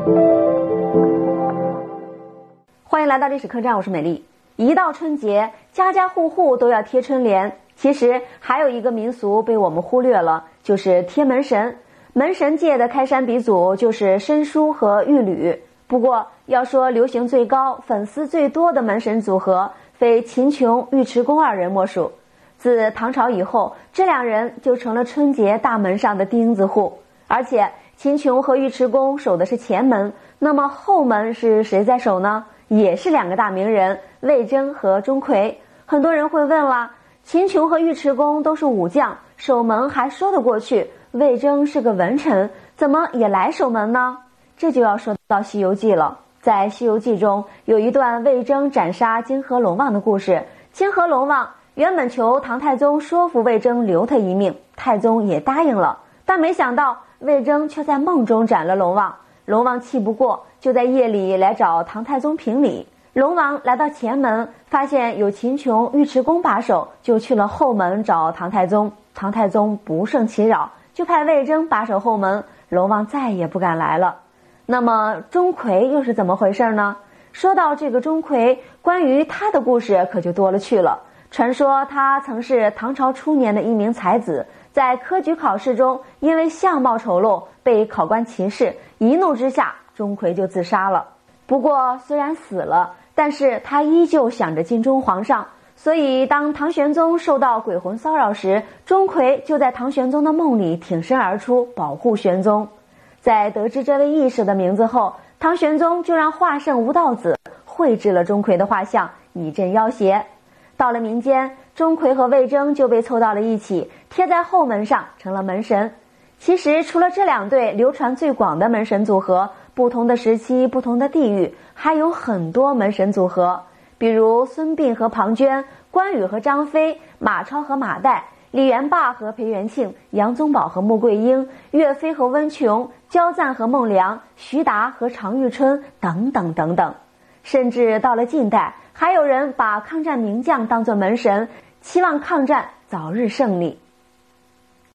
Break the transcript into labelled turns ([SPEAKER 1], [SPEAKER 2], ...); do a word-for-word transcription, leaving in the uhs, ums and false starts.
[SPEAKER 1] 欢迎来到历史客栈，我是美丽。一到春节，家家户户都要贴春联。其实还有一个民俗被我们忽略了，就是贴门神。门神界的开山鼻祖就是申叔和玉吕。不过要说流行最高、粉丝最多的门神组合，非秦琼、尉迟恭二人莫属。自唐朝以后，这两人就成了春节大门上的钉子户。而且秦琼和尉迟恭守的是前门，那么后门是谁在守呢？也是两个大名人，魏征和钟馗。很多人会问了，秦琼和尉迟恭都是武将，守门还说得过去，魏征是个文臣，怎么也来守门呢？这就要说到《西游记》了。在《西游记》中有一段魏征斩杀金河龙王的故事。金河龙王原本求唐太宗说服魏征留他一命，太宗也答应了，但没想到魏征却在梦中斩了龙王。龙王气不过，就在夜里来找唐太宗评理。龙王来到前门，发现有秦琼、尉迟恭把守，就去了后门找唐太宗。唐太宗不胜其扰，就派魏征把守后门，龙王再也不敢来了。那么钟馗又是怎么回事呢？说到这个钟馗，关于他的故事可就多了去了。传说他曾是唐朝初年的一名才子，在科举考试中因为相貌丑陋被考官歧视，一怒之下钟馗就自杀了。不过虽然死了，但是他依旧想着尽忠皇上，所以当唐玄宗受到鬼魂骚扰时，钟馗就在唐玄宗的梦里挺身而出，保护玄宗。在得知这位义士的名字后，唐玄宗就让画圣吴道子绘制了钟馗的画像，以镇妖邪。到了民间，钟馗和魏征就被凑到了一起，贴在后门上，成了门神。其实除了这两对流传最广的门神组合，不同的时期、不同的地域，还有很多门神组合，比如孙膑和庞涓、关羽和张飞、马超和马岱、李元霸和裴元庆、杨宗保和穆桂英、岳飞和温琼、焦赞和孟良、徐达和常遇春等等等等。甚至到了近代，还有人把抗战名将当作门神，期望抗战早日胜利。